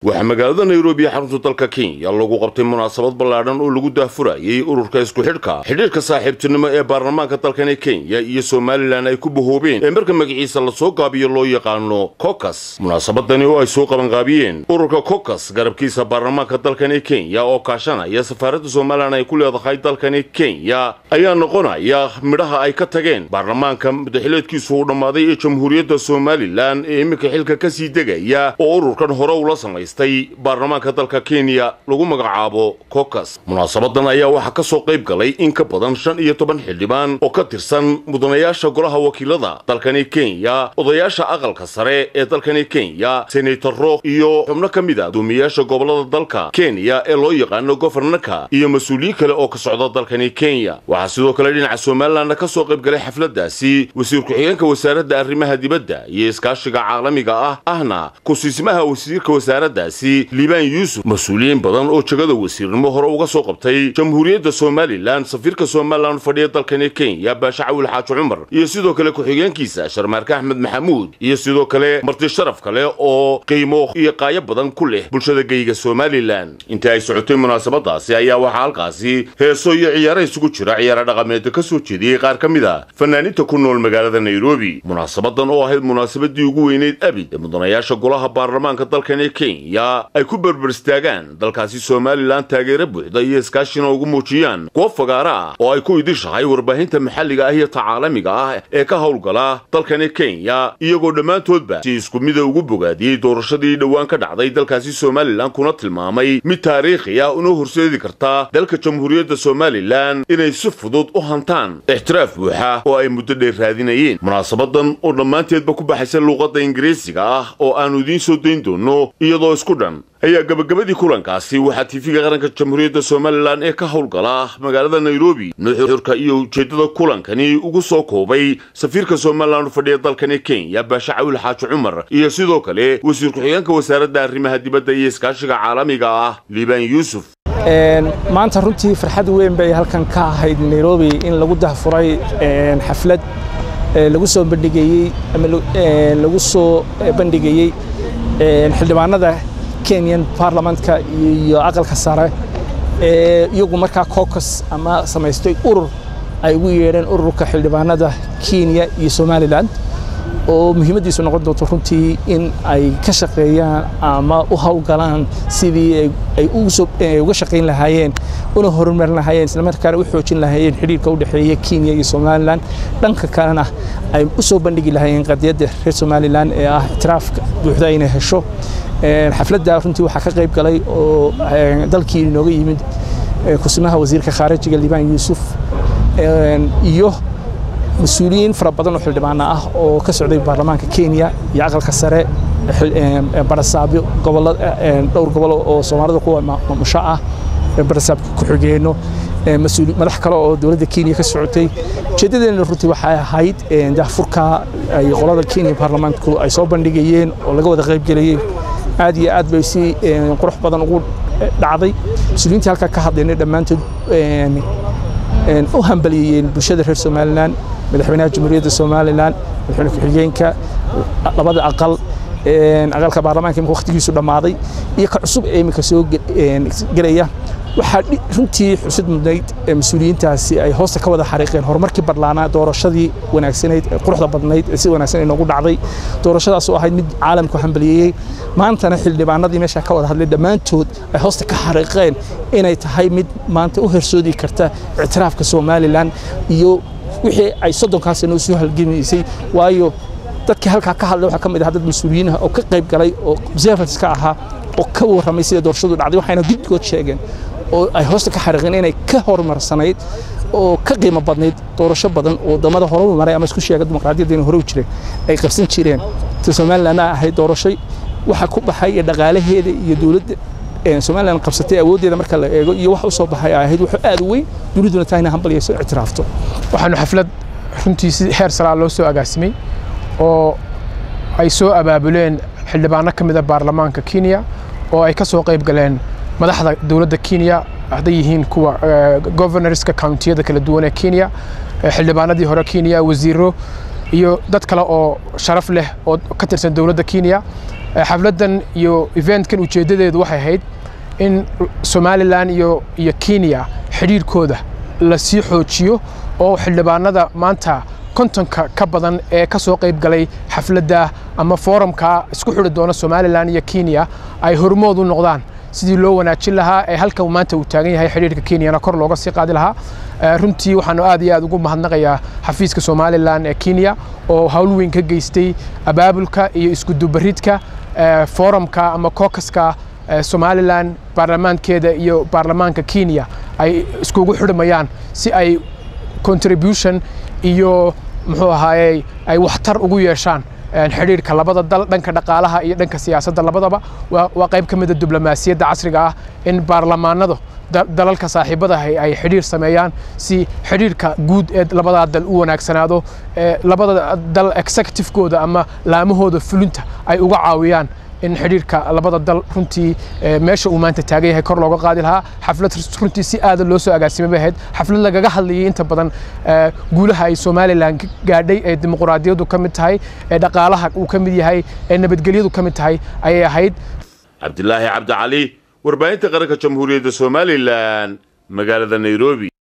waxaa magaalada Nairobi xarunta dalka Kenya lagu qabtay munaasabad ballaaran oo lagu daahfurayay ururka isku xidhiidhka saaxiibtinimo ee baarlamaanka dalka Kenya iyo Somaliland ay ku bohoobeen marka magaciisa la soo gaabiyo loo yaqaano caucus. munaasabadani oo ay soo qaban qaabiyeen ururka caucus garabkiisa baarlamaanka dalka Kenya oo kaashanaya safaaradda Somaliland ay ku leedahay dalka Kenya ayaa noqonaya midhaha ay ka tageen baarlamaanka madaxweynaha u dhamaaday ee Jamhuuriyadda Somaliland ee imika xilka ka sii degaya oo ururkan hore ula sameeyay baarlamaanka dalka Kenya lagu magacaabo caucus. munaasabadan ayaa waxa ka soo qayb galay in ka badan 15 xildhibaan oo ka tirsan mudanayaasha golaha wakiilada dalka Kenya, odayaasha aqalka sare ee dalka Kenya, senataro iyo xubno kamid ah guddoomiyaasha gobolada dalka Kenya ee loo yaqaano governorka iyo mas'uuliyiin kale oo ka socda dalka Kenya. waxa sidoo kale dhinaca Somaliland ka soo qayb galay xafladaasi wasiir ku-xigeenka wasaaradda arrimaha dibadda iyo iskaashiga caalamiga ahna ku-siismaha wasiirka wasaaradda Liban Yusuf, mas'uuliyiin badan oo jagada wasiirnimo hore uga soo qabtay Jamhuuriyadda Somaliland, safiirka Somaliland fadhiya dalka Kenya Baasha Cawil Xaaji Cumar iyo sidoo kale ku-xigeenkiisa Sharmaarka Axmed Maxamuud iyo sidoo kale marti sharaf kale oo qiimo iyo qaaya badan ku leh bulshada geyga Somaliland. inta ay socotay munaasabadaasi ayaa waxa halkaasi heeso iyo ciyaaro isugu jira ciyaaro dhaqameed ka soo jeediyay qaar kamid ah fanaaniinta ku nool magaalada Nairobi. munaasabadan oo ahayd munaasabadii ugu weyneyd abid mudanayaasha golaha baarlamaanka dalka Kenya ay ku barbarstaagaan dalkaasi Somaliland taageero buuxda iyo iskaashina ugu muujiyaan goob fagaara ah oo ay ku idishahay warbaahinta maxalliga ah iyo caalamiga ah ee ka howlgala dalka Kenya, iyagoo dhammaantoodba si isku mid ah ugu bogaadiyay doorashadii dhawaan ka dhacday dalkaasi Somaliland kuna tilmaamay mid taariikhi ah oo horseedi karta dalka Jamhuuriyadda Somaliland inay si fudud u hantaan ixtiraaf buuxa oo ay muddo dheer raadinayeen. munaasabadan oo dhammaanteedba ku baxaysa luqadda Ingiriisiga ah oo aanu idiin soo dayn doono iyadoo isku dhan ayaa gabagabadii kulankaasi waxaa TV-ga qaranka Jamhuuriyadda Somaliland ee ka howlgala magaalada Nairobi nuxurka iyo ujeedada kulankani ugu soo koobay safiirka Somaliland fadhiya dalka Kenya Baasha Cawil Xaaji Cumar iyo sidoo kale wasiir ku-xigeenka wasaaradda arrimaha dibadda iyo iskaashiga caalamiga ah Liban Yusuf. maanta runtii farxad weyn bay halkan ka ahayd Nairobi in lagu daahfuray xaflad lagu soo bandhigayay xildhibaanada Kenyan Parliamentka iyo aqalka sare iyagu markaa caucus ama samaystay urur ay ugu yeereen ururka xildhibaanada Kenya iyo Somaliland oo muhiimadiisu noqon doonto runtii in ay ka shaqeeyaan ama u hawlgalaan sidii ay uga shaqeyn lahaayeen una horumarin lahaayeen isla markaana u xoojin lahaayeen xiriirka u dhaxeeya Kenya iyo Somaliland. dhanka kalena ay u soo bandhigi lahaayeen qadiyadda reer Somaliland ee ah ictiraafka buuxda inay hesho. xafladda runtii waxaa ka qayb galay oo dalkii inooga yimid ku-simaha wasiirka khaarijiga Liban Yusuf iyo mas'uuliyiin fara badan oo xildhibaano ah oo ka socday baarlamaanka Kenya iyo aqalka sare barasaabyo dhowr gobol oo Soomaalida kuwa maamusha ah barasaab ku xigeeno madax kale oo dawladda Kenya ka socotay. ujeedadeena runtii waxay ahayd daahfurka ay qolada Kenya baarlamaanku ay soo bandhigayeen oo laga wada qayb galayay aad iyo aad bay si qurux badan ugu dhacday. mas'uuliyiinta halka ka hadlayna dhammaantood u hambaliyeen bulshada reer Somaliland, madaxweynaha Jamhuuriyadda Somaliland, madaxweyne ku-xigeenka, labada aqalka baarlamaanka waqtigiisu dhamaaday iyo ka cusub ee imika soo galaya. waxaa runtii xusid mudnayd mas'uuliyiintaasi ay hoosta ka wada xariiqeen horumarkii barlaana doorashadii wanaagsaneyd quruxda badnayd si wanaagsan inoogu dhacday. doorashadaas oo ahayd mid caalamku hambaliyay. maantana xildhibaanadii meesha ka wada hadlay dhammaantood ay hoosta ka xariiqeen inay tahay mid maanta u horsoodi karta ictiraafka Somaliland iyo wixii ay 30 sano soo halgamaysay. waayo dadkii halka ka hadlay waxa kamid ah dad mas'uuliyiin ah oo ka qayb galay oo observers ka ahaa oo ka warramay sida doorashadu dhacday. waxayna guddigood sheegeen oo ay hoosta ka xariiqeen inay ka horumarsanayd oo ka qiimo badnayd doorasho badan oo wadamada hore u maray ama isku sheegay dimuqraadiyadda inay hore u jireen ay qabsan jireen. Somaliland ahayd doorasho waxa ku baxay dhaqaalaheeda iyo dawladda Somaliland qabsatay awoodeeda marka la eego iyo wax u soo baxay ahayd wax aad u weyn duniduna taayna hambaliyayso ictiraafto. waxaanu xaflad runtii si heer sare loo soo agaasimay oo ay soo abaabuleen xildhibaano kamid ah baarlamaanka Kenya oo ay ka soo qayb galeen madaxda dawladda Kenya hadday yihiin kuwa governorska county-yada kala duwan ee Kenya xildhibaanadii hore Kenya wasiiro iyo dad kale oo sharaf leh oo ka tirsan dawladda Kenya xafladan iyo eventkan ujeedadeedu waxay ahayd in Somaliland iyo Kenya xiriirkooda la sii xoojiyo oo xildhibaanada maanta kontonka ka badan ee ka soo qayb galay xafladda ama forumka isku xidhi doona Somaliland iyo Kenya ay hormood u noqdaan sidii loo wanaajin lahaa ee halka maanta uu taagan yahay xiriirka Kenya kor looga sii qaadi lahaa runtii waxaan aad iyo aad ugu mahadnaqayaa xafiiska Somaliland ee Kenya oo hawl weyn ka geystay abaabulka iyo isku dubaridka forumka ama caucuska Somaliland baarlamaankeeda iyo baarlamaanka Kenya ay iskugu xidhmayaan si ay contribution iyo muxuu ahaayay ay waxtar ugu yeeshaan xiriirka labada dal dhanka dhaqaalaha iyo dhanka siyaasadda labadaba waa qayb ka mid ah diblomaasiyadda casriga ah in baarlamaanadu dalalka saaxiibada ay xiriir sameeyaan si xiriirka guud ee labada dal u wanaagsanaado labada dal executive-kooda ama laamahooda fulinta ay uga caawiyaan in xiriirka labada dal runtii meesha uu maanta taagan yahay kor looga qaadi lahaa xaflad runtii si aad loo soo agaasimay ahayd xaflad lagaga hadlayay inta badan guulaha ay Somaliland gaadhay ee dimuqraadiyadu ka mid tahay ee dhaqaalaha uu ka mid yahay ee nabadgelyadu ka mid tahay ayay ahayd Cabdillaahi Cabdi Cali warbaahinta qaranka Jamhuuriyadda Somaliland magaalada Nairobi.